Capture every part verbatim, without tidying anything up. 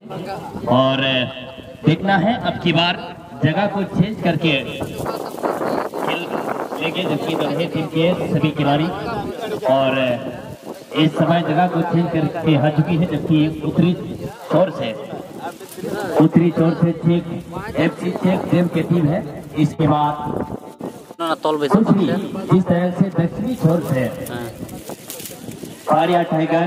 और देखना है अब की बार जगह को चेंज करके खेल लेंगे, जबकि दोनों टीम के सभी खिलाड़ी और इस समय जगह को चेंज करके आ चुकी है, जबकि उत्तरी छोर से उत्तरी छोर से चेक एफसी चेक टीम की टीम है। इसके बाद दूसरी इस तरह से दक्षिणी छोर से पारिया टाइगर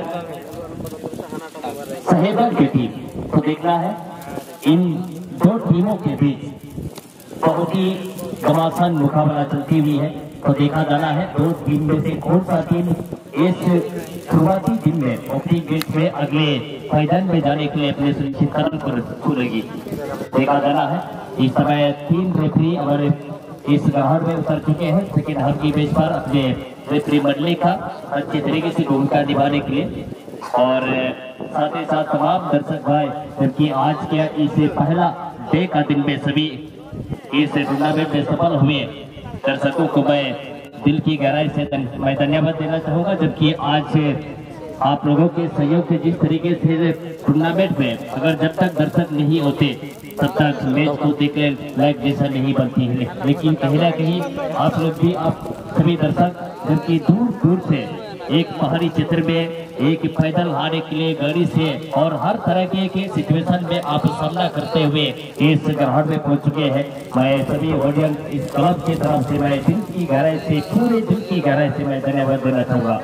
साहेबगंज की टीम को देखना है। इन दो टीमों के बीच बहुत ही घमासान मुकाबला चलती हुई है, तो देखा जाना है दो टीम में से कौन सा टीम इस शुरुआती दिन में ओपनिंग गेट में अगले मैदान में जाने के लिए अपने सुनिश्चित कदम पर खुलेगी। देखा जाना है इस समय तीन रेफरी और इस ग्राउंड में उतर चुके हैं सेकेंड हाफ की बेस पर अपने रेफरी मंडली का अच्छे तरीके से भूमिका निभाने के लिए, और साथ ही साथ तमाम दर्शक भाई जबकि आज के इस पहला डे का दिन में सभी इस टूर्नामेंट में सफल हुए दर्शकों को मैं दिल की गहराई से मैं धन्यवाद देना चाहूंगा। जबकि आज आप लोगों के सहयोग से जिस तरीके से टूर्नामेंट में अगर जब तक दर्शक नहीं होते तब तक मैच को देखने लायक जैसा नहीं बनती है, लेकिन कहीं ना कहीं आप लोग भी आप सभी दर्शक जबकि दूर दूर से एक पहाड़ी क्षेत्र में एक पैदल आने के लिए गाड़ी से और हर तरह के, के सिचुएशन में आप सामना करते हुए इस ग्राउंड में पहुंच चुके हैं। मैं सभी ऑडियंस इस क्लब की तरफ से मैं दिल की गहराई से पूरे दिल की गहराई से मैं धन्यवाद देना चाहूंगा।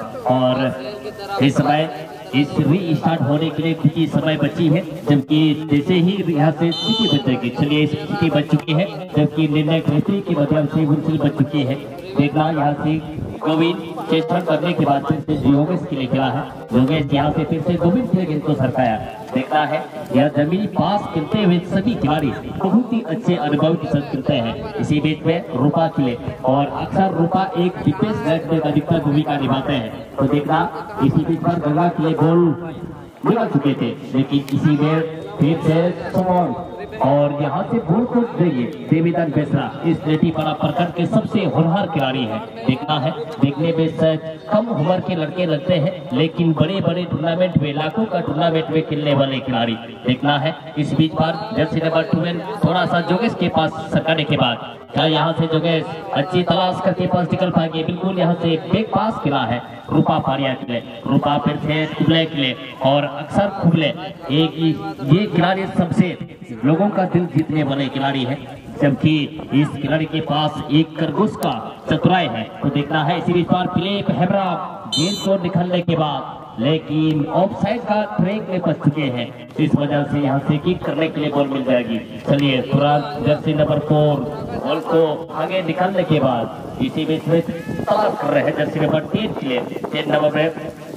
और इस समय इस री स्टार्ट होने के लिए कुछ समय बची है, जबकि जैसे ही यहाँ से स्थिति बच जाएगी, चलिए स्थिति बच चुकी है, जबकि निर्णायक रेफरी के माध्यम से वंचित बच चुकी है। देखना यहाँ से गोविंद चेष्टा करने के बाद फिर से योगेश के लिए खेला है, योगेश यहाँ से फिर से गोविंद के गेंद को सरकाया। देखना है यह जमीनी पास खेलते हुए सभी खिलाड़ी बहुत ही अच्छे अनुभव के साथ खेलते हैं। इसी बीच में रूपा खिले और अक्सर रूपा एक डिफेंस बैट में अधिकतर भूमिका निभाते हैं, तो देखना इसी बीच पर गंगा के लिए गोल मिला चुके थे, लेकिन इसी में फिर से सुमन और यहाँ से बॉल को देंगे देवीदान बेसरा इस लेटी पारा प्रखंड के सबसे होनहार खिलाड़ी है। देखना है देखने में कम उम्र के लड़के लगते हैं, लेकिन बड़े बड़े टूर्नामेंट में लाखों का टूर्नामेंट में खेलने वाले खिलाड़ी। देखना है इस बीच पर जर्सी नंबर ट्वेल्व थोड़ा सा जोगेश के पास सरकाने के बाद क्या यहाँ से जोगेश अच्छी तलाश करके पास निकल पाएंगे, बिल्कुल यहाँ से बेग पास खिला है रूपा पारिया के लिए, रूपा फिर से खुबले के लिए और अक्सर खुबले एक ये खिलाड़ी सबसे लोगों का दिल जीतने वाले खिलाड़ी है, जबकि इस खिलाड़ी के पास एक खरगोश का चतुराई है। तो देखना है इसी बीच पर फिलिप हेब्रा गेंद को निकालने के बाद लेकिन ऑफसाइड का ट्रैक में फंस चुके हैं, इस वजह से यहाँ से किक करने के लिए बॉल मिल जाएगी। चलिए तुरंत जर्सी नंबर फोर बॉल को आगे निकालने के बाद इसी बीच में तलाश कर रहे हैं जर्सी नंबर तीन के लिए, तीन नंबर में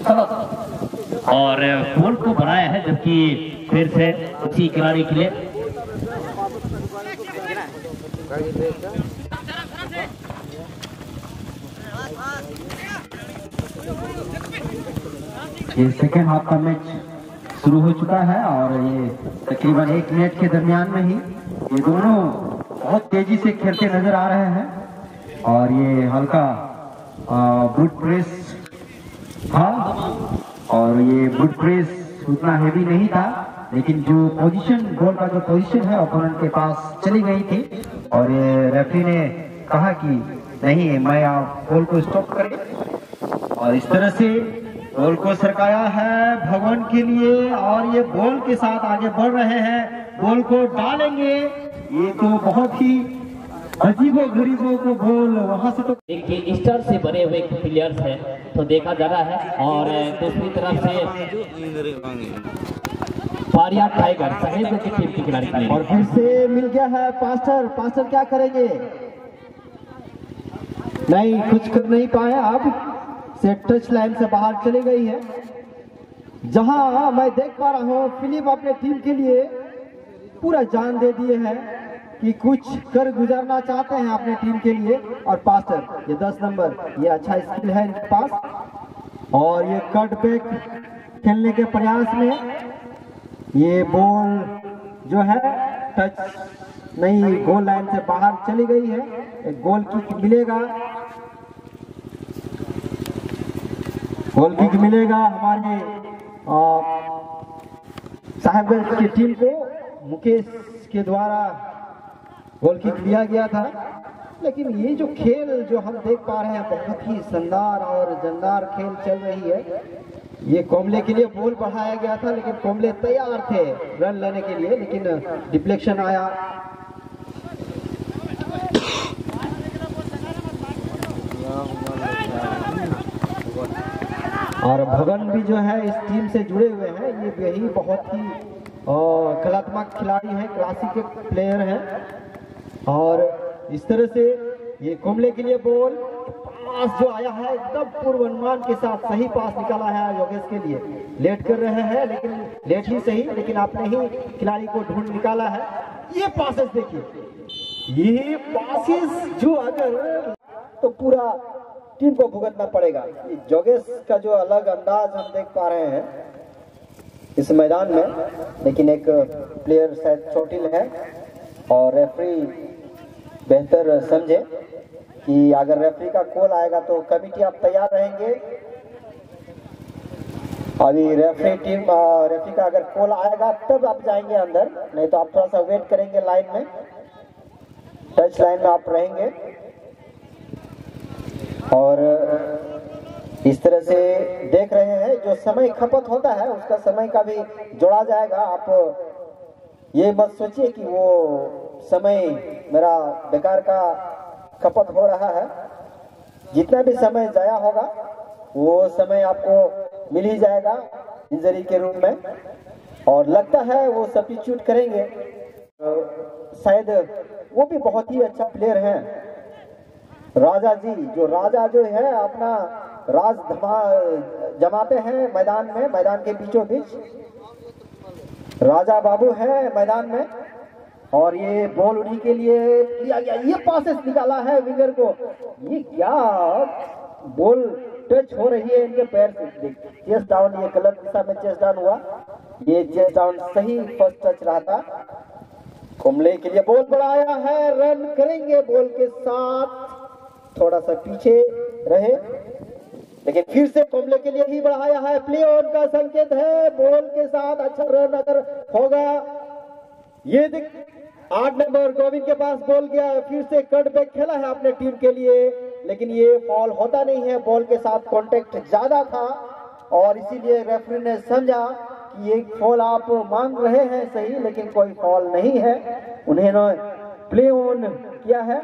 तलाश और बॉल को बनाया है, जबकि फिर से उसी खिलाड़ी के लिए ये सेकेंड हाफ का मैच शुरू हो चुका है और ये तकरीबन एक मिनट के दरमियान में ही ये दोनों बहुत तेजी से खेलते नजर आ रहे हैं और ये हल्का बुट प्रेस था और ये बुट प्रेस उतना हेवी नहीं था, लेकिन जो पोजीशन बॉल का जो पोजीशन है ओपोनेंट के पास चली गई थी और ये रेफरी ने कहा कि नहीं मैं आप बॉल को स्टॉप करें और इस तरह से बॉल को सरकाया है भगवान के लिए और ये बॉल के साथ आगे बढ़ रहे हैं, बॉल को डालेंगे। ये तो बहुत ही अजीबो गरीबों को बॉल वहां से तो देखिए स्टार से बने हुए प्लेयर्स हैं, तो देखा जा रहा है। और दूसरी तरफ से पारिया टाइगर साहेब की टीम के खिलाड़ी और फिर से मिल गया है पास्टर। पास्टर क्या करेंगे? नहीं, कुछ कर नहीं पाए, अब से टच लाइन से बाहर चली गई है। जहां मैं देख पा रहा हूं फिलिप अपने टीम के लिए पूरा जान दे दिए हैं कि कुछ कर गुजारना चाहते हैं अपने टीम के लिए। और पास्टर ये दस नंबर ये अच्छा स्किल है इनके पास और ये कट बैक खेलने के प्रयास में ये बॉल जो है टच नहीं गोल लाइन से बाहर चली गई है। एक गोल किक मिलेगा, गोल किक मिलेगा हमारे साहेबगंज की टीम को मुकेश के द्वारा गोल किक दिया गया था। लेकिन ये जो खेल जो हम देख पा रहे हैं बहुत ही शानदार और जानदार खेल चल रही है। ये कोमले के लिए बॉल बढ़ाया गया था, लेकिन कोमले तैयार थे रन लेने के लिए, लेकिन डिफ्लेक्शन आया। और भगन भी जो है इस टीम से जुड़े हुए हैं। ये यही बहुत ही कलात्मक खिलाड़ी है, क्लासिक प्लेयर है। और इस तरह से ये कोमले के लिए बॉल पास जो आया है एकदम पूर्व अनुमान के साथ सही पास निकाला है योगेश के लिए। लेट कर रहे हैं, लेकिन लेट ही सही, लेकिन आपने ही खिलाड़ी को ढूंढ निकाला है। ये पासेस देखिए, ये पासेस जो अगर तो पूरा टीम को भुगतना पड़ेगा। योगेश का जो अलग अंदाज हम देख पा रहे हैं इस मैदान में, लेकिन एक प्लेयर शायद चोटिल है और रेफरी बेहतर समझे कि अगर रेफरी का कॉल आएगा तो कमिटी आप तैयार रहेंगे। अभी रेफरी टीम रेफरी का अगर कॉल आएगा तब आप जाएंगे अंदर, नहीं तो आप थोड़ा सा वेट करेंगे लाइन में, टच लाइन में आप रहेंगे। और इस तरह से देख रहे हैं जो समय खपत होता है उसका समय का भी जोड़ा जाएगा। आप ये मत सोचिए कि वो समय मेरा बेकार का खपत हो रहा है। जितना भी समय जाया होगा वो समय आपको मिल ही जाएगा इंजरी के रूप में। और लगता है वो सब्स्टिट्यूट करेंगे, शायद वो भी बहुत ही अच्छा प्लेयर हैं राजा जी। जो राजा जो है अपना राज धमा जमाते हैं मैदान में, मैदान के बीचों बीच राजा बाबू है मैदान में। और ये बॉल उड़ी के लिए लिया गया, ये पासेस निकाला है विंगर को। ये क्या बॉल टच हो रही है इनके पैर से, चेस्ट डाउन, ये गलत दिशा में चेस्ट डाउन हुआ। ये चेस्ट डाउन सही फर्स्ट टच रहा था। कोमले के लिए बॉल बढ़ाया है, रन करेंगे बॉल के साथ, थोड़ा सा पीछे रहे, लेकिन फिर से कोमले के लिए ही बढ़ाया है। प्ले ऑन का संकेत है, बॉल के साथ अच्छा रन अगर होगा। ये देख आठ नंबर गोविंद के पास बॉल गया, फिर से कट बैक खेला है अपने टीम के लिए, लेकिन ये फॉल होता नहीं है। बॉल के साथ कांटेक्ट ज्यादा था और इसीलिए रेफरी ने समझा कि ये फॉल आप मांग रहे हैं सही, लेकिन कोई फॉल नहीं है। उन्होंने प्ले ऑन किया है।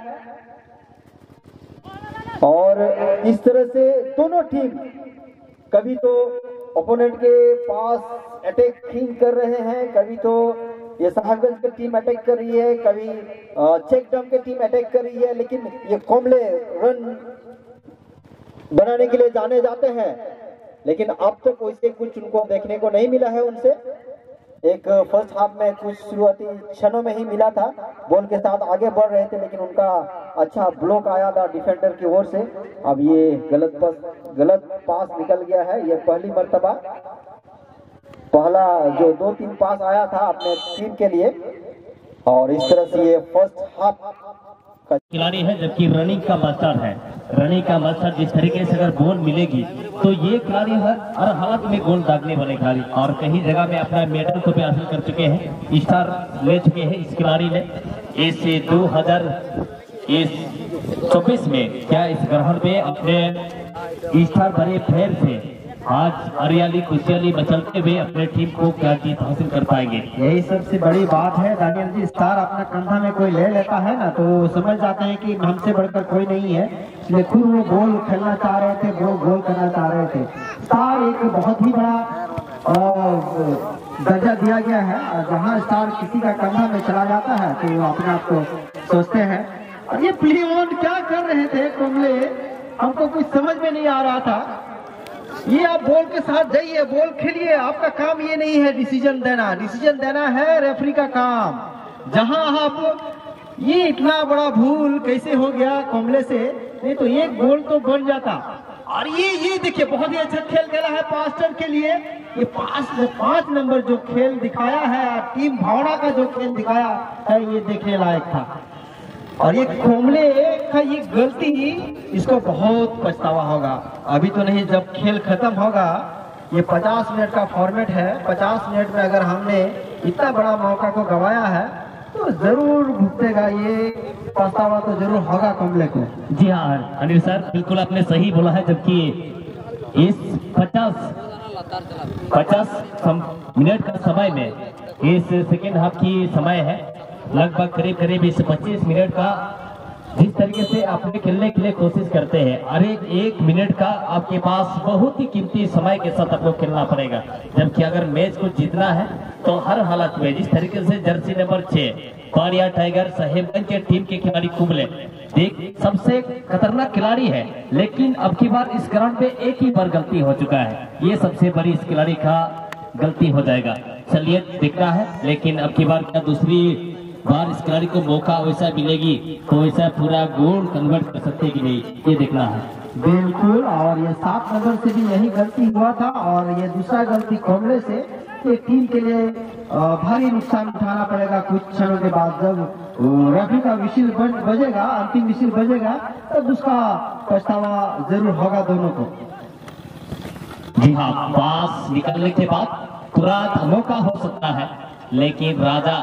और इस तरह से दोनों टीम कभी तो ओपोनेंट के पास अटैकिंग कर रहे हैं, कभी तो ये साहबगंज की टीम अटैक कर रही है, कभी चेकडम की टीम अटैक कर रही है। लेकिन ये कोमले रन बनाने के लिए जाने जाते हैं, लेकिन अब तक वैसे कुछ उनको देखने को नहीं मिला है उनसे। एक फर्स्ट हाफ में कुछ शुरुआती क्षणों में ही मिला था, बॉल के साथ आगे बढ़ रहे थे, लेकिन उनका अच्छा ब्लॉक आया था डिफेंडर की ओर से। अब ये गलत पास गलत पास निकल गया है। ये पहली मर्तबा पहला जो दो तीन पास आया था अपने टीम के लिए। और इस तरह से ये फर्स्ट हाफ का खिलाड़ी है, जबकि रनिंग का मास्टर है। रनिंग का मास्टर जिस तरीके से अगर बॉल मिलेगी तो ये खिलाड़ी हर हर हालत में गोल दागने वाले खिलाड़ी, और कई जगह में अपना मेडल को भी हासिल कर चुके हैं, स्टार ले चुके हैं इस खिलाड़ी ने। इस दो हजार चौबीस में क्या इस ग्रहण में अपने स्टार भरे फेर से आज हरियाली खुशहाली मचलते हुए अपने टीम को क्या जीत हासिल कर पाएंगे। यही सबसे बड़ी बात है दानियल जी। स्टार अपना कंधा में कोई ले लेता है ना, तो समझ जाते हैं कि हमसे बढ़कर कोई नहीं है, इसलिए खुद वो गोल खेलना चाह रहे थे, वो गोल करना चाह रहे थे। स्टार एक बहुत ही बड़ा दर्जा दिया गया है, और जहाँ स्टार किसी का कंधा में चला जाता है तो वो अपने आप को सोचते हैं। और ये प्ले ऑन क्या कर रहे थे कोमले, हमको कुछ समझ में नहीं आ रहा था। ये आप बॉल के साथ जाइए, बॉल खेलिए, आपका काम ये नहीं है डिसीजन देना, डिसीजन देना है रेफरी का काम। जहां आप ये इतना बड़ा भूल कैसे हो गया कोमले से, नहीं तो एक गोल तो बन जाता। और ये ये देखिए बहुत ही अच्छा खेल खेला है पास्टर के लिए। ये पांच पांच नंबर जो खेल दिखाया है, टीम भावना का जो खेल दिखाया है, ये देखने लायक था। और ये कोमले का ये गलती, इसको बहुत पछतावा होगा। अभी तो नहीं, जब खेल खत्म होगा ये पचास मिनट का फॉर्मेट है। पचास मिनट में अगर हमने इतना बड़ा मौका को गंवाया है तो जरूर भुगतेगा, ये पछतावा तो जरूर होगा कुंबले को। जी हाँ अनिल सर, बिल्कुल आपने सही बोला है। जबकि इस पचास पचास मिनट का समय में इस सेकेंड हाफ की समय है लगभग करीब करीब इस पच्चीस मिनट का जिस तरीके से आपने खेलने के लिए कोशिश करते हैं, हर एक एक मिनट का आपके पास बहुत ही कीमती समय के साथ आपको खेलना पड़ेगा। जबकि अगर मैच को जीतना है तो हर हालत में जिस तरीके से जर्सी नंबर छह पारिया टाइगर साहेबगंज के टीम के खिलाड़ी कुंबले देख सबसे खतरनाक खिलाड़ी है, लेकिन अब की बार इस ग्राउंड पे एक ही बार गलती हो चुका है। ये सबसे बड़ी इस खिलाड़ी का गलती हो जाएगा। चलिए दिखता है, लेकिन अब की बार क्या दूसरी बार इस खिलाड़ी को मौका वैसा मिलेगी तो वैसा पूरा गोल कन्वर्ट कर सकते कि नहीं, ये देखना है। बिल्कुल, और ये सात नंबर से भी यही गलती हुआ था और ये दूसरा गलती कुंबले से एक टीम के लिए भारी नुकसान उठाना पड़ेगा। कुछ क्षणों के बाद जब रफी का विशिल बजेगा, अंतिम विशिल बजेगा, तब उसका पछतावा जरूर होगा दोनों को। जी हाँ, पास निकलने के बाद तुरंत मौका हो सकता है, लेकिन राजा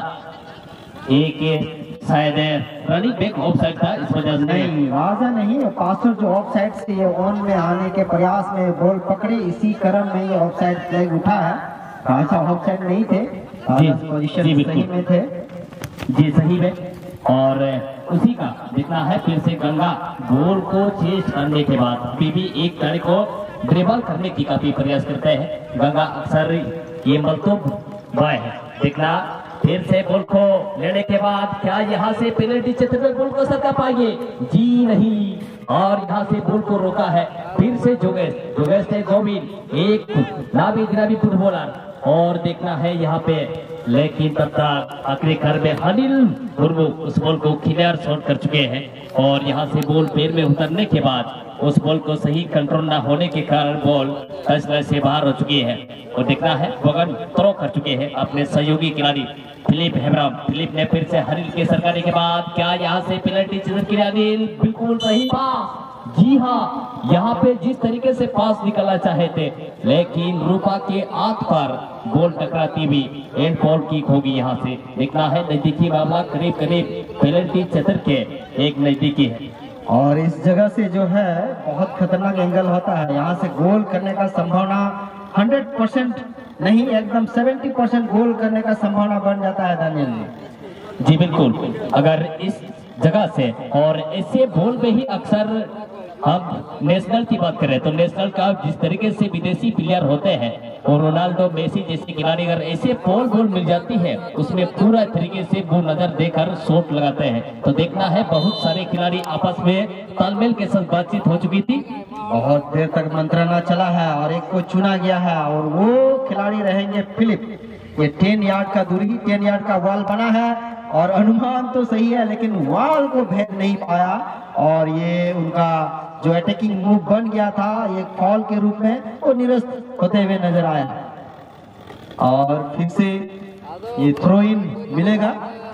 एक शायद रनिंग बैक ऑफ साइड था, इस वजह से नहीं राजा नहीं, पासर जो ऑफ साइड से ये ऑन में आने के प्रयास में बॉल पकड़े, इसी क्रम में ये ऑफ साइड फ्लैग उठा है। राजा ऑफ साइड नहीं थे, जी, पोजीशन जी, सही में थे। जी सही में, और उसी का दिखना है फिर से गंगा बॉल को चेस करने के बाद अभी भी एक खिलाड़ी को ड्रिबल करने की काफी प्रयास करते हैं। गंगा अक्सर ये मलतूब बॉय है, दिखना फिर से बॉल को लेने के बाद क्या यहाँ से पेनल्टी क्षेत्र में बॉल को सरका पाएंगे? जी नहीं, और यहाँ से बॉल को रोका है फिर से जोगेश जोगेश से गोविंद, एक नामी गिरामी फुटबॉलर, और देखना है यहाँ पे, लेकिन तब तक आखिरकार में अनिल मुर्मू उस बॉल को क्लियर शॉट कर चुके हैं और यहाँ से बॉल पैर में उतरने के बाद उस बॉल को सही कंट्रोल न होने के कारण बॉल फैसले से बाहर हो चुकी है। और देखना है बगन थ्रो कर चुके हैं अपने सहयोगी खिलाड़ी फिलिप हेब्रम। फिलिप ने फिर से हरिल के सरकाने के बाद क्या यहाँ से पेनल्टी चिन्ह के लिए अनिल बिल्कुल सही पास। जी हाँ, यहाँ पे जिस तरीके से पास निकलना चाहे थे, लेकिन रूपा के हाथ पर बॉल टकराती भी एंड बॉल किक होगी। यहाँ से देखना है नजदीकी मामला करीब करीब पेनल्टी क्षेत्र के एक नजदीकी है और इस जगह से जो है बहुत खतरनाक एंगल होता है। यहाँ से गोल करने का संभावना हंड्रेड परसेंट नहीं, एकदम सेवेंटी परसेंट गोल करने का संभावना बन जाता है दानियल जी। जी बिल्कुल, अगर इस जगह से और ऐसे बॉल में ही अक्सर हम नेशनल की बात करें तो नेशनल का जिस तरीके से विदेशी प्लेयर होते हैं और रोनाल्डो मेसी जैसे खिलाड़ी अगर ऐसे बॉल बॉल मिल जाती है उसमें पूरा तरीके से वो नजर देकर शॉट लगाते हैं। तो देखना है बहुत सारे खिलाड़ी आपस में तालमेल के साथ बातचीत हो चुकी थी, बहुत देर तक मंत्रणा चला है और एक को चुना गया है और वो खिलाड़ी रहेंगे फिलिप। ये टेन यार्ड का दूरी टेन यार्ड का वॉल बना है और अनुमान तो सही है लेकिन वॉल को भेद नहीं पाया और ये उनका जो अटैकिंग मूव बन गया था ये फॉल के रूप में वो निरस्त होते हुए नजर आया और फिर से ये थ्रो इन मिलेगा।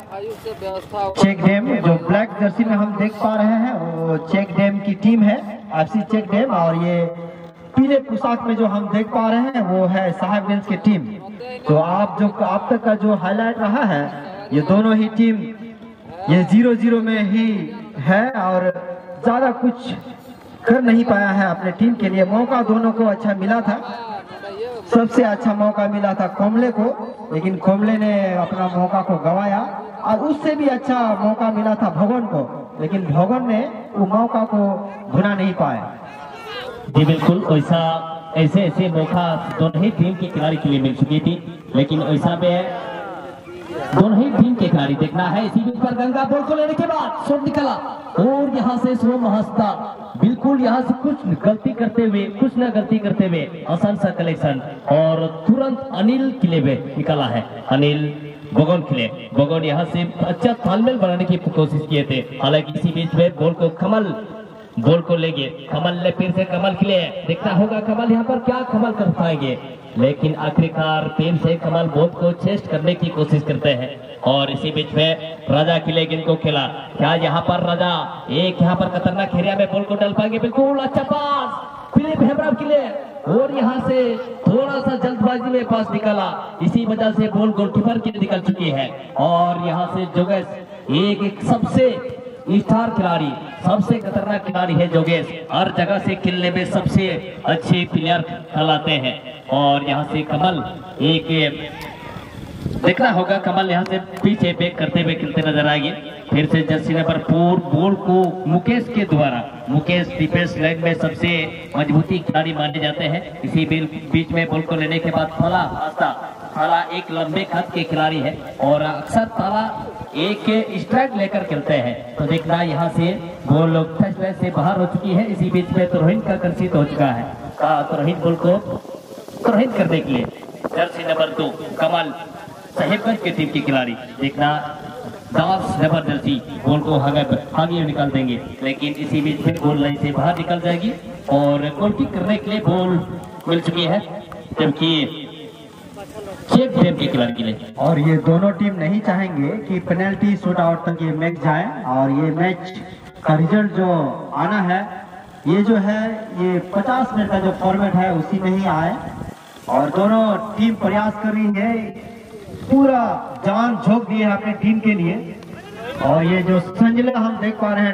चेक डैम जो ब्लैक जर्सी में हम देख पा रहे हैं वो चेक डैम की टीम है, एफसी चेक डैम, और ये पीले पोशाक में जो हम देख पा रहे हैं वो है साहेबगंज की टीम। तो आप जो आप तक का जो हाईलाइट रहा है ये दोनों ही टीम ये जीरो जीरो में ही है और ज्यादा कुछ कर नहीं पाया है अपने टीम के लिए। मौका दोनों को अच्छा मिला था, सबसे अच्छा मौका मिला था कोमले को, लेकिन कोमले ने अपना मौका को गंवाया और उससे भी अच्छा मौका मिला था भगवान को, लेकिन भगवान ने वो मौका को भुना नहीं पाया। जी बिल्कुल, ऐसा ऐसे ऐसे मौका दोनों ही टीम के खिलाड़ी के लिए मिल चुकी थी, लेकिन ऐसा में दोनों ही टीम के खिलाड़ी देखना है। इसी बीच पर गंगा बॉल को लेने के बाद शॉट निकला और यहाँ से सोम हंसता बिल्कुल यहाँ से कुछ गलती करते हुए कुछ न गलती करते हुए आसान सा कलेक्शन और तुरंत अनिल किले में निकला है। अनिल बगोन किले बगोन यहाँ से अच्छा तालमेल बनाने की कोशिश किए थे, हालांकि इसी बीच में बॉल को कमल बॉल को ले गए। कमल ने फिर से कमल के लिए देखना होगा कमल यहाँ पर क्या कमल कर पाएंगे, लेकिन आखिरकार फिर से कमल बॉल को चेस्ट करने की कोशिश करते हैं और इसी बीच में राजा किले गेंद को खेला। क्या यहाँ पर राजा एक यहाँ पर खतरनाक एरिया में बॉल को डाल पाएंगे? बिल्कुल अच्छा पास फिलिप हेब्रम के लिए और यहाँ से थोड़ा सा जल्दबाजी में पास निकाला, इसी वजह से बॉल गोलकीपर की निकल चुकी है। और यहाँ से जोगेश एक एक सबसे स्टार खिलाड़ी, सबसे खतरनाक खिलाड़ी है जोगेश, हर जगह से खेलने में सबसे अच्छे प्लेयर कहलाते हैं। और यहाँ से कमल एक देखना होगा, कमल यहाँ से पीछे बैक करते हुए खेलते नजर आएंगे। फिर से जर्सी नंबर फोर बॉल को मुकेश के द्वारा, मुकेश डिफेंस लाइन में सबसे मजबूती खिलाड़ी माने जाते हैं। इसी बीच में बॉल को लेने के बाद थाला आस्था, थाला एक लंबे कद के खिलाड़ी है और अक्सर थाला एक स्ट्राइक लेकर खेलते हैं। तो देखना यहाँ से बॉल फर्स्ट लाइन से बाहर हो चुकी है। इसी बीच में तुरहिन का कंसीड हो चुका है। तुरहिन बॉल को तुरहिन करने के लिए जर्सी नंबर दो कमल साहिबगंज के टीम के खिलाड़ी, देखना दास जबरदस्ती बॉल को आगे आगे निकाल देंगे, लेकिन इसी बीच में गोल लाइन से बाहर निकल जाएगी और गोल किक करने के लिए बॉल मिल चुकी है, जबकि चेक टीम के खिलाड़ी के लिए। और ये दोनों टीम नहीं चाहेंगे कि पेनल्टी शूट आउट तक ये मैच जाए और ये मैच का रिजल्ट जो आना है ये जो है ये पचास मिनट का जो फॉर्मेट है उसी में ही आए। और दोनों टीम प्रयास कर रही है, पूरा जान झोंक दिए है अपनी टीम के लिए। और ये जो संजला हम देख पा रहे हैं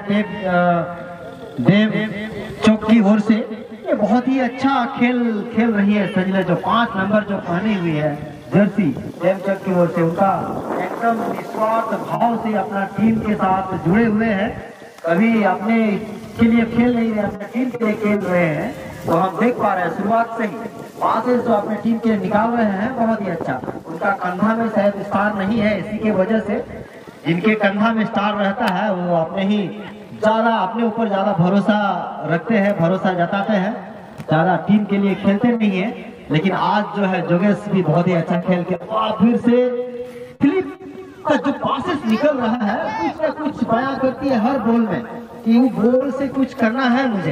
देव देव चौक की ओर से, ये बहुत ही अच्छा खेल खेल रही है संजला, जो पांच नंबर जो पहनी हुई है जर्सी देव चौक की ओर से, उनका एकदम निस्वार्थ भाव से अपना टीम के साथ जुड़े हुए हैं। कभी अपने के लिए खेल नहीं रहे, अपने टीम के लिए खेल रहे हैं। तो हम देख पा रहे हैं शुरुआत से ही पासेस जो अपने टीम के निकाल रहे हैं, बहुत ही अच्छा। उनका कंधा में शायद स्टार नहीं है, इसी के वजह से जिनके कंधा में स्टार रहता है वो अपने ही ज्यादा अपने ऊपर ज्यादा भरोसा रखते हैं, भरोसा जताते हैं, ज्यादा टीम के लिए खेलते नहीं है। लेकिन आज जो है जोगेश भी बहुत ही अच्छा खेल के और फिर से फिलिप का जो पासेस निकल रहा है कुछ ना कुछ बयां करती है हर बॉल में कि वो बॉल से कुछ करना है मुझे।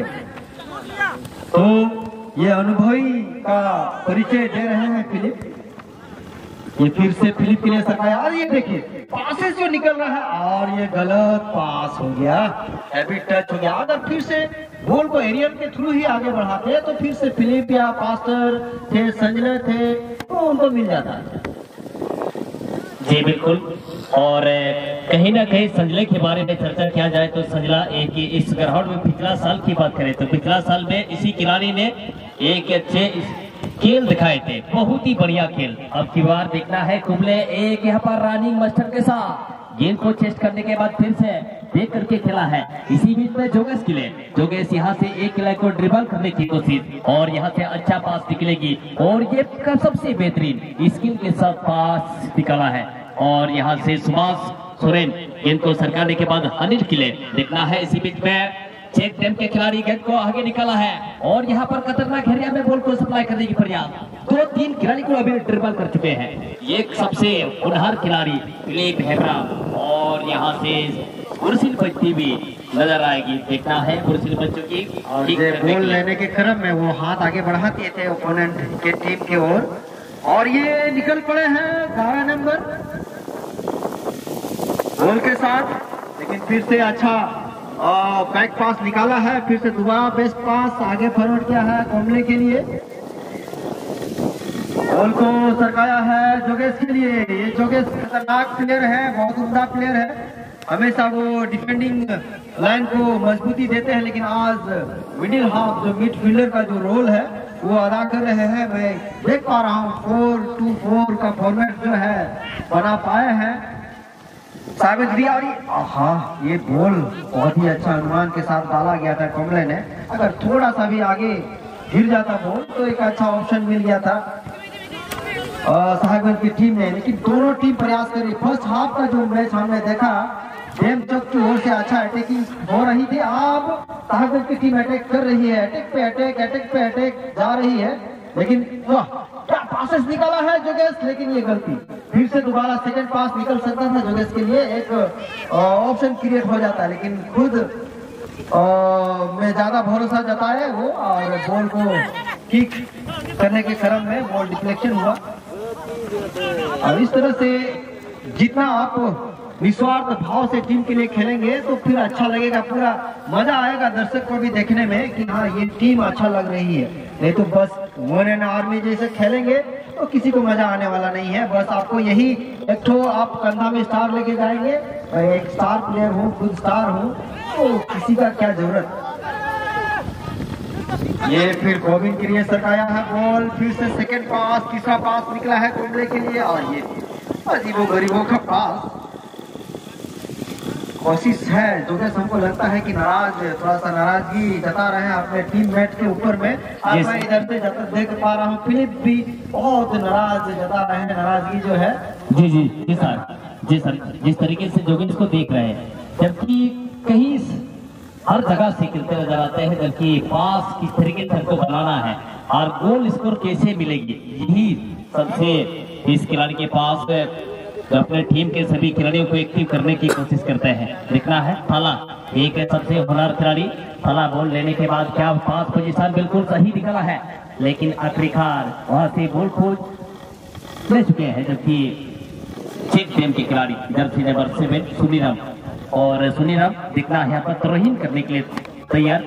तो ये अनुभवी का परिचय दे रहे हैं फिलिप। ये फिर से फिलिप के लिए सरकाया और ये देखिए पासेस जो निकल रहा है और ये गलत पास हो गया, हैवी टच हो गया। अगर फिर से बॉल को एरियल के थ्रू ही आगे बढ़ाते तो फिर से फिलिप या पास्टर थे, संजय थे, तो उनको मिल जाता। जी बिल्कुल। और कहीं ना कहीं संजय के बारे में चर्चा किया जाए तो संजला एक इस ग्राउंड में पिछला साल की बात करें तो पिछला साल में इसी खिलाड़ी ने एक अच्छे खेल दिखाए थे, बहुत ही बढ़िया खेल। अब की बार देखना है कुंबले एक यहाँ पर रनिंग मास्टर के साथ गेंद को चेस्ट करने के बाद फिर से देख करके खेला है। इसी बीच में जोगेश के लिए जोगेश यहाँ से एक खिलाड़ी को ड्रिबल करने की कोशिश और यहाँ से अच्छा पास निकलेगी और ये सबसे बेहतरीन स्किल के साथ पास निकाला है। और यहाँ से सुभाष सोरेन गेंद को सरकाने के बाद अनिल के लिए देखना है। इसी बीच में चेक डैम के खिलाड़ी गेंद को आगे निकाला है और यहाँ पर खतरनाक एरिया में बॉल को सप्लाई करने की प्रयास, दो तीन खिलाड़ी को अभी ड्रिबल कर चुके हैं। ये सबसे होनहार खिलाड़ी फिलिप हेब्रा और यहाँ से गुरसिल बच्ची भी नजर आएगी, देखना है गुरसिल बच्चों की। और ये बॉल लेने के क्रम में वो हाथ आगे बढ़ा दिए थे ओपोनेंट के टीम की ओर और ये निकल पड़े हैं ग्यारह नंबर बॉल के साथ। लेकिन फिर से अच्छा बैक पास निकाला है, फिर से दोबारा बेस्ट पास आगे फॉरवर्ड किया है कोमले के लिए, बॉल को सरकाया है जोगेश के लिए। ये जोगेश खतरनाक प्लेयर है, बहुत उम्दा प्लेयर है, हमेशा वो डिफेंडिंग लाइन को मजबूती देते हैं। लेकिन आज मिडिल हाफ जो मिडफील्डर का जो रोल है वो अदा कर रहे हैं। मैं देख पा रहा हूँ फोर टू फोर का फॉर्मेट जो है बना पाए हैं साबित दिया। और हाँ ये बॉल बहुत ही अच्छा अनुमान के साथ डाला गया था कोमले ने, अगर थोड़ा सा भी आगे गिर जाता बॉल तो एक अच्छा ऑप्शन मिल गया था साहिबगंज की टीम ने। लेकिन दोनों टीम प्रयास कर रही। फर्स्ट हाफ का जो मैच हमने देखा डेम चौक की ओर से अच्छा अटैकिंग हो रही थी, अब साहिबगंज की टीम अटैक कर रही है, अटैक पे अटैक अटैक पे अटैक जा रही है। लेकिन वाह क्या पासेस निकाला है जोगेश, लेकिन ये गलती, फिर से दोबारा सेकंड पास निकल सकता था जोगेश के लिए, एक ऑप्शन क्रिएट हो जाता है। लेकिन खुद में ज्यादा भरोसा जताए वो और बॉल को किक करने के क्रम में बॉल डिफ्लेक्शन हुआ। और इस तरह से जितना आप निस्वार्थ भाव से टीम के लिए खेलेंगे तो फिर अच्छा लगेगा, पूरा मजा आएगा दर्शक को भी देखने में कि हाँ ये टीम अच्छा लग रही है। नहीं तो बस वन एंड आर्मी जैसे खेलेंगे तो किसी को मजा आने वाला नहीं है। बस आपको यही एक ठो आप कंधा में स्टार लेके जाएंगे, मैं एक स्टार प्लेयर हूँ, खुद स्टार हूँ, तो किसी का क्या जरूरत। ये फिर गोविंद क्रिएशन का आया है बॉल, फिर से सेकंड पास, तीसरा पास निकला है कुंबले के लिए, और ये अजीबो गरीबों का पास। कोशिश है जो कि हमको लगता है कि नाराज, थोड़ा सा नाराजगी जता रहे हैं अपने टीममेट के ऊपर में। आज मैं इधर से देख पा रहा हूँ फिलिप भी बहुत नाराज जता रहे हैं, नाराजगी जो है। जी जी जी सर, जी सर, जिस तरीके से जोगिंस को देख रहे हैं, जबकि कहीं हर जगह से खेलते नजर आते हैं, जबकि पास किस तरीके से को बनाना है और गोल स्कोर कैसे मिलेगी, यही सबसे इस खिलाड़ी के पास तो अपने टीम के सभी खिलाड़ियों को एक्टिव करने की कोशिश करते हैं। देखना है थाला, एक सबसे होनहार खिलाड़ी, थाला बॉल लेने के बाद क्या पास पोजीशन बिल्कुल सही निकला है, लेकिन आखिरकार वहां से बॉल खोज ले चुके हैं, जबकि चेक टीम के खिलाड़ी जर्सी नंबर सेवन सुनीराम, और सुनीराम दिखना है यहाँ पर तरोहीन करने के लिए तैयार।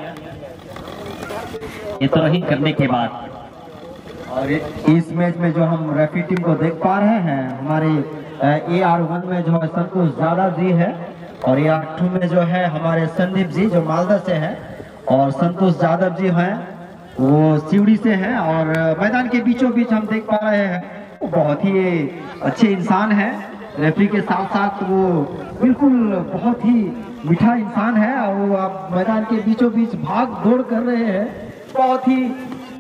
ये तरोहीन करने के बाद और इस मैच में जो हम रेफरी टीम को देख पा रहे हैं, हमारे ए आर वन में जो है संतोष यादव जी है, और ए आर टू में जो है हमारे संदीप जी जो मालदा से है, और संतोष यादव जी हैं वो सिवड़ी से हैं। और मैदान के बीचों बीच हम देख पा रहे हैं वो बहुत ही अच्छे इंसान है, रेफरी के साथ साथ वो बिल्कुल बहुत ही मीठा इंसान है, और वो आप मैदान के बीचों बीच भाग दौड़ कर रहे हैं बहुत ही,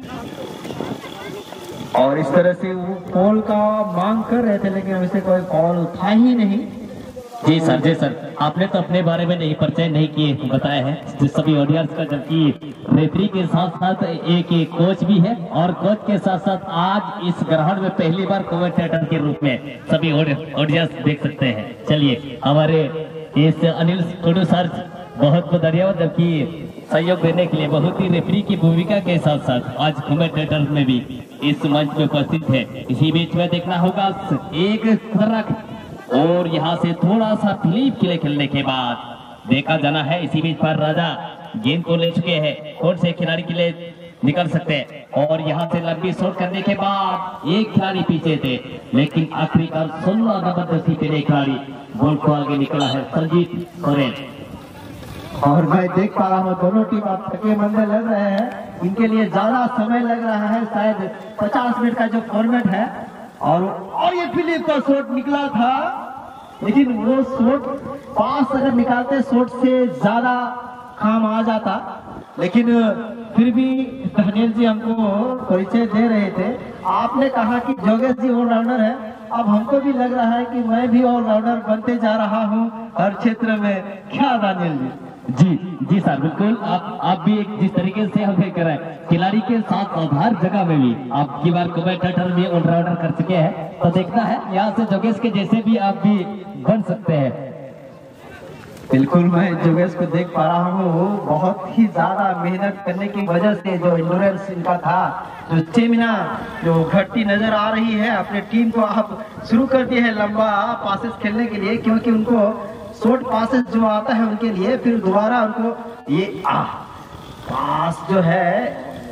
और इस तरह से वो कॉल का मांग कर रहे थे, लेकिन वैसे कोई कॉल था ही नहीं। जी सर, जी सर, आपने तो अपने बारे में नहीं परिचय नहीं किए बताया है सभी ऑडियंस का, जबकि रेफरी के साथ साथ एक एक कोच भी है, और कोच के साथ साथ आज इस ग्रहण में पहली बार कमेंटेटर के रूप में सभी ऑडियंस देख सकते हैं। चलिए, हमारे इस अनिल टुडू सर बहुत बहुत धन्यवाद, जबकि सहयोग देने के लिए बहुत ही रेफरी की भूमिका के साथ साथ आज कमेंटेटर में भी इस मंच में उपस्थित है। इसी बीच में देखना होगा एक फर्क, और यहाँ से थोड़ा सा फ्लिप के लिए खेलने के बाद देखा जाना है। इसी बीच पर राजा गेंद को ले चुके हैं, कौन से खिलाड़ी के लिए निकल सकते हैं, और यहाँ से लंबी शॉट करने के बाद एक खिलाड़ी पीछे थे, लेकिन आखिरकार सोलह जबरदस्ती पे खिलाड़ी बॉल को आगे निकला है संजीत सोरेन। और मैं देख पा रहा हूँ दोनों टीम आप थके मंदे लग रहे हैं, इनके लिए ज्यादा समय लग रहा है, शायद पचास मिनट का जो फॉर्मेट है। और और ये फिलिप का शॉट निकला था, लेकिन वो शॉट पास अगर निकालते शॉट से ज्यादा काम आ जाता, लेकिन फिर भी धनेल जी हमको परिचय दे रहे थे। आपने कहा कि जोगेश जी ऑलराउंडर है, अब हमको भी लग रहा है कि मैं भी ऑलराउंडर बनते जा रहा हूँ हर क्षेत्र में, क्या दानियल जी? जी जी सर, बिल्कुल। आप आप भी एक जिस तरीके से हम कर रहे हैं खिलाड़ी के साथ हर जगह में भी आप की बार कमेंटेटर भी ऑलराउंडर कर चुके हैं, तो देखना है यहाँ से जोगेश के जैसे भी आप भी बन सकते हैं। बिल्कुल, मैं जोगेश को देख पा रहा हूँ, वो बहुत ही ज्यादा मेहनत करने की वजह से जो इंडोरेंस इनका था, जो स्टेमिना जो घटती नजर आ रही है, अपने टीम को आप शुरू कर दिए हैं लंबा पासेस खेलने के लिए, क्योंकि उनको शॉर्ट पासेस जो आता है उनके लिए, फिर दोबारा उनको ये आ, पास जो है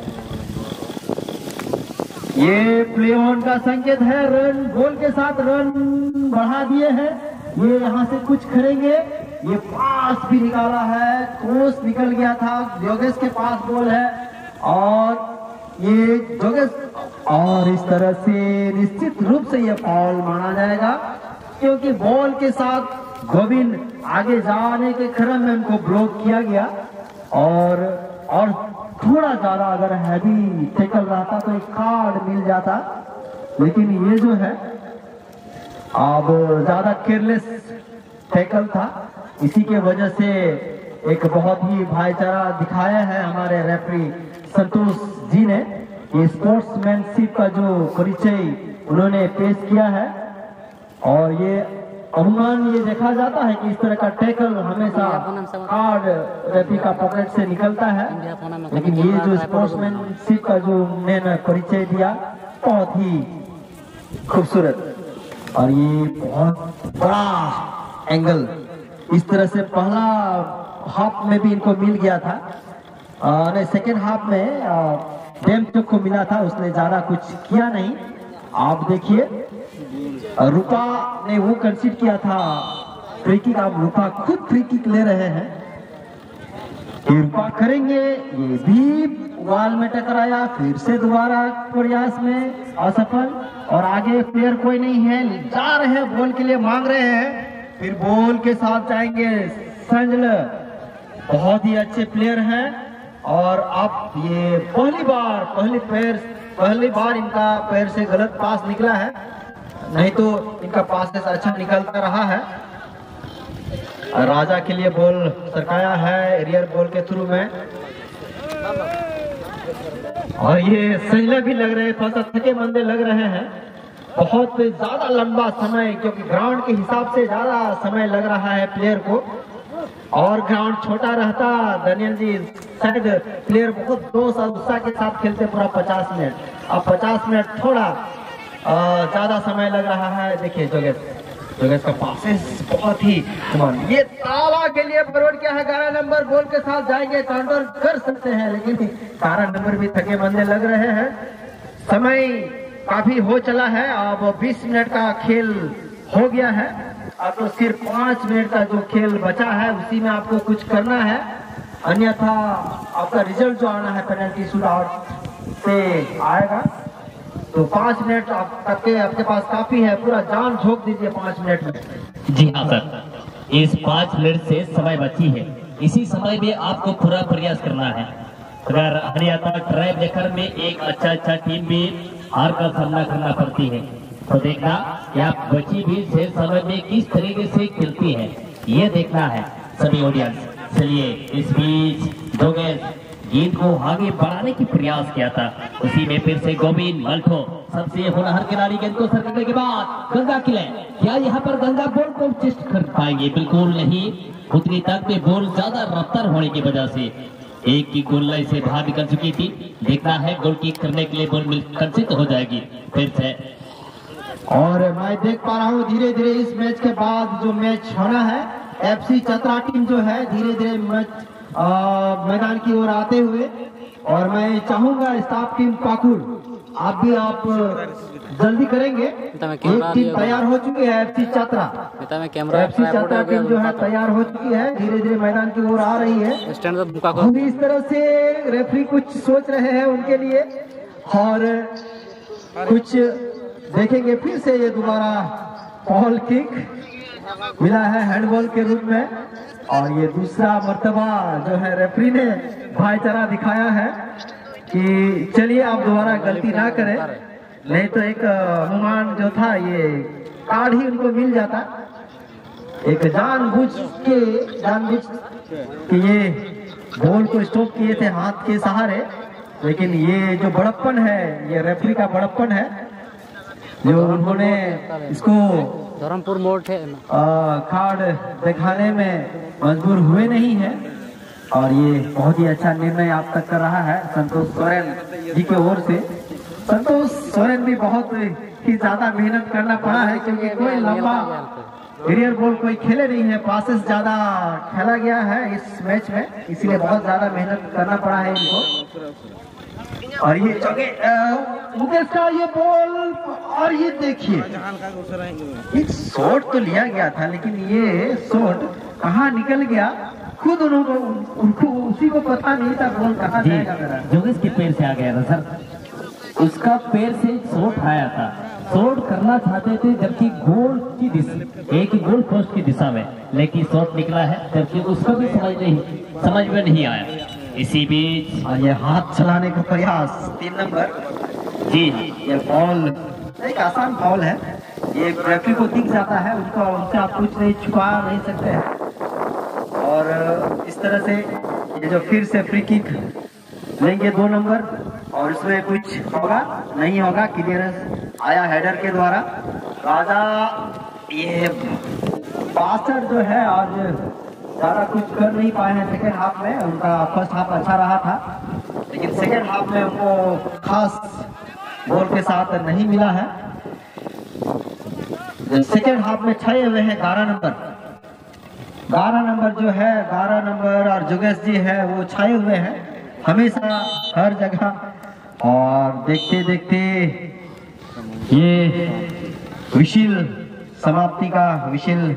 ये प्ले ऑन का संकेत है, रन गोल के साथ रन बढ़ा दिए हैं। ये यहाँ से कुछ करेंगे, ये पास भी निकाला है, कोस निकल गया था, जोगेश के पास बॉल है, और ये जोगेश, और इस तरह से निश्चित रूप से ये फाउल माना जाएगा, क्योंकि बॉल के साथ गोविंद आगे जाने के क्रम में उनको ब्लॉक किया गया, और और थोड़ा ज्यादा अगर हैवी टैकल रहता तो एक कार्ड मिल जाता, लेकिन ये जो है अब ज्यादा केयरलेस टैकल था, इसी के वजह से एक बहुत ही भाईचारा दिखाया है हमारे रेफरी संतोष जी ने। ये स्पोर्ट्समैनशिप का जो परिचय उन्होंने पेश किया है, और ये अनुमान ये देखा जाता है कि इस तरह का टैकल हमेशा कार्ड रेफरी का पॉकेट से निकलता है, लेकिन ये जो स्पोर्ट्समैनशिप का जो उन्होंने परिचय दिया बहुत ही खूबसूरत, और ये बहुत बड़ा एंगल, इस तरह से पहला हाफ में भी इनको मिल गया था, नहीं सेकेंड हाफ में आ, डेमचोक को मिला था, उसने ज्यादा कुछ किया नहीं। आप देखिए रूपा ने वो कंसीड किया था फ्री किक, अब रूपा खुद फ्री किक ले रहे हैं। ये रूपा करेंगे, ये भी वाल में टकराया, फिर से दोबारा प्रयास में असफल, और आगे प्लेयर कोई नहीं है, जा रहे हैं बॉल के लिए, मांग रहे हैं, फिर बॉल के साथ जाएंगे संजल, बहुत ही अच्छे प्लेयर हैं। और अब ये पहली बार पहली पैर पहली बार इनका पैर से गलत पास निकला है, नहीं तो इनका पास से अच्छा निकलता रहा है। राजा के लिए बॉल सरकाया है रियर बॉल के थ्रू में, और ये संजला भी लग रहे हैं, थोड़ा सा थके मंदे लग रहे हैं। बहुत ज्यादा लंबा समय, क्योंकि ग्राउंड के हिसाब से ज्यादा समय लग रहा है प्लेयर को, और ग्राउंड छोटा रहता दनियल जी शायद प्लेयर बहुत जोश और उत्साह के साथ खेलते पूरा पचास मिनट। अब पचास मिनट थोड़ा ज्यादा समय लग रहा है। देखिए जोगेश जोगेश का पासेस बहुत ही, ये ताला के लिए फॉरवर्ड किया है, ग्यारह नंबर बॉल के साथ जाएंगे, काउंटर कर सकते हैं, लेकिन ग्यारह नंबर भी थके मंदे लग रहे हैं। समय काफी हो चला है, अब बीस मिनट का खेल हो गया है, अब तो सिर्फ पांच मिनट का जो खेल बचा है उसी में आपको कुछ करना है, अन्यथा आपका रिजल्ट जो आना है पेनल्टी शूट आउट से आएगा। तो पांच मिनट आप आपके आपके पास काफी है, पूरा जान झोंक दीजिए पांच मिनट में। जी हाँ सर, इस पांच मिनट से समय बची है, इसी समय में आपको पूरा प्रयास करना है। अगर हरियाणा ट्राइब लेकर में एक अच्छा अच्छा टीम भी हार का सामना करना पड़ती है, तो देखना कि आप बची भी शेष समय में किस तरीके से खेलती है, ये देखना है सभी ऑडियंस। चलिए इस बीच जोगेश गेंद को आगे बढ़ाने की प्रयास किया था, उसी में फिर से गोविंद मल्ठो सबसे होनहार खिलाड़ी गेंद को सरकने के बाद गंगा किले, क्या यहाँ पर गंगा बॉल को टेस्ट कर पाएंगे? बिल्कुल नहीं, उतनी तक में बॉल ज्यादा रफ्तार होने की वजह से एक की गोल लाइन से बाहर निकल चुकी थी। देखना है गोल किक करने के लिए बॉल कंसित हो जाएगी फिर से। और मैं देख पा रहा हूँ धीरे धीरे इस मैच के बाद जो मैच होना है, एफसी चतरा टीम जो है धीरे धीरे मैच मैदान की ओर आते हुए, और मैं चाहूंगा स्टाफ टीम पाकुर आप भी आप जल्दी करेंगे। एक टीम तैयार हो चुकी है FC Chatra, FC Chatra team जो है तैयार हो चुकी है, धीरे धीरे मैदान की ओर आ रही है। हम भी इस तरह से रेफरी कुछ सोच रहे हैं उनके लिए, और कुछ देखेंगे। फिर से ये दोबारा बॉल किक मिला है हैंडबॉल के रूप में, और ये दूसरा मर्तबा जो है रेफरी ने भाईचारा दिखाया है कि चलिए आप दोबारा गलती ना करें, नहीं तो एक अनुमान जो था ये कार्ड ही उनको मिल जाता। एक जानबूझ के जानबूझ के ये बॉल को स्टॉप किए थे हाथ के सहारे, लेकिन ये जो बड़प्पन है ये रेफरी का बड़प्पन है, जो उन्होंने इसको धर्मपुर मोड़ कार्ड दिखाने में मजबूर हुए नहीं है। और ये बहुत ही अच्छा निर्णय आप तक कर रहा है संतोष सोरेन जी की ओर से। संतोष सोरेन भी बहुत ही ज्यादा मेहनत करना पड़ा है, क्योंकि कोई लंबा रियर बॉल कोई खेले नहीं है, पासेस ज्यादा खेला गया है इस मैच में, इसीलिए बहुत ज्यादा मेहनत करना पड़ा है इनको। और ये मुकेश का ये बॉल, और ये देखिए एक शॉट तो लिया गया था, लेकिन ये शॉट कहाँ निकल गया खुद उनको उनको उसी को पता नहीं था बॉल कहाँ जाएगा। मेरा जोगेश के पैर से आ गया था सर, उसका पैर से शॉट आया था, शॉट करना चाहते थे जबकि गोल की दिशा एक ही गोल पोस्ट की दिशा में, लेकिन शॉट निकला है जबकि उसका भी समझ नहीं समझ में नहीं आया। इसी बीच और ये हाथ चलाने का प्रयास, तीन नंबर जी ये बॉल एक आसान बॉल है, ये रेफरी को दिख जाता है, उनका उनसे आप कुछ नहीं छुपा नहीं सकते हैं। और इस तरह से ये जो फिर से फ्री किक लेंगे दो नंबर, और इसमें कुछ होगा नहीं होगा, क्लियरेंस आया हेडर के द्वारा। राजा ये बासठ जो है आज ज्यादा कुछ कर नहीं पाए हैं सेकेंड हाफ में, उनका फर्स्ट हाफ अच्छा रहा था, लेकिन सेकेंड हाफ में उनको खास बॉल के साथ नहीं मिला है। सेकेंड हाफ में छाए हुए हैं ग्यारह नंबर ग्यारह नंबर जो है ग्यारह नंबर और जोगेश जी है वो छाए हुए हैं, हमेशा हर जगह और देखते देखते ये विशिल समाप्ति का विशिल